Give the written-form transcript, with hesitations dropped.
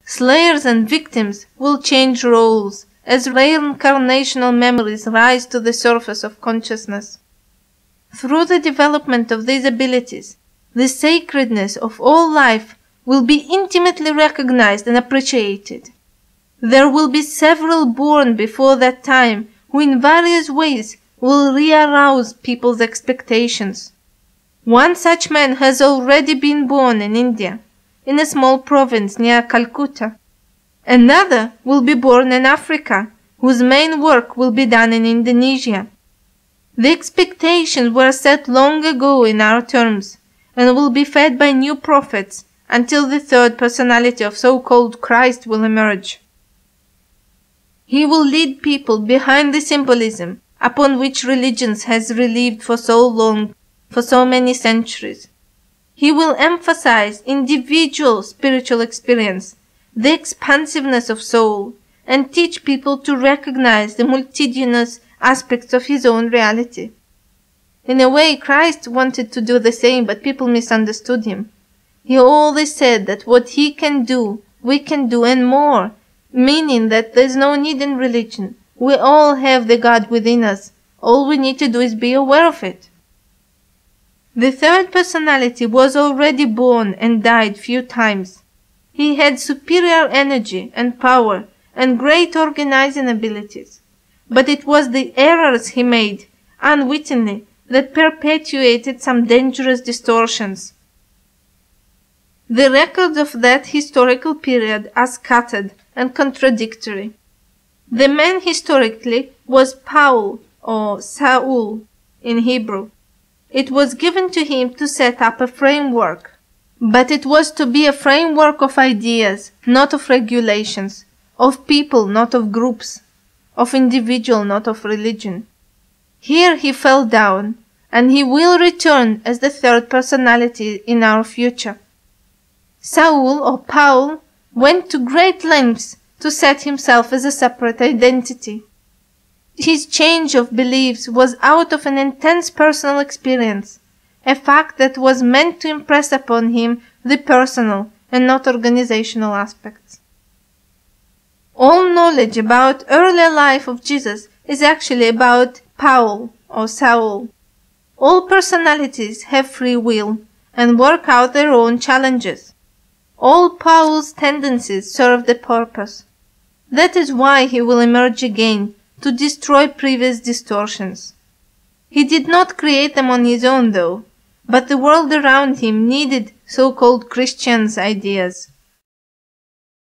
Slayers and victims will change roles as reincarnational memories rise to the surface of consciousness. Through the development of these abilities, the sacredness of all life will be intimately recognized and appreciated. There will be several born before that time who in various ways will re-arouse people's expectations. One such man has already been born in India, in a small province near Calcutta. Another will be born in Africa, whose main work will be done in Indonesia. The expectations were set long ago in our terms, and will be fed by new prophets until the third personality of so-called Christ will emerge. He will lead people behind the symbolism upon which religions has relieved for so long, for so many centuries. He will emphasize individual spiritual experience, the expansiveness of soul, and teach people to recognize the multitudinous aspects of his own reality. In a way, Christ wanted to do the same, but people misunderstood him. He always said that what he can do, we can do and more, meaning that there's no need in religion. We all have the God within us. All we need to do is be aware of it. The third personality was already born and died few times. He had superior energy and power and great organizing abilities. But it was the errors he made, unwittingly, that perpetuated some dangerous distortions. The records of that historical period are scattered and contradictory. The man historically was Paul, or Saul in Hebrew. It was given to him to set up a framework, but it was to be a framework of ideas, not of regulations, of people, not of groups, of individual, not of religion. Here he fell down, and he will return as the third personality in our future. Saul, or Paul, went to great lengths to set himself as a separate identity. His change of beliefs was out of an intense personal experience, a fact that was meant to impress upon him the personal and not organizational aspects. All knowledge about earlier life of Jesus is actually about Paul or Saul. All personalities have free will and work out their own challenges. All Paul's tendencies serve the purpose. That is why he will emerge again to destroy previous distortions. He did not create them on his own though, but the world around him needed so-called Christians' ideas.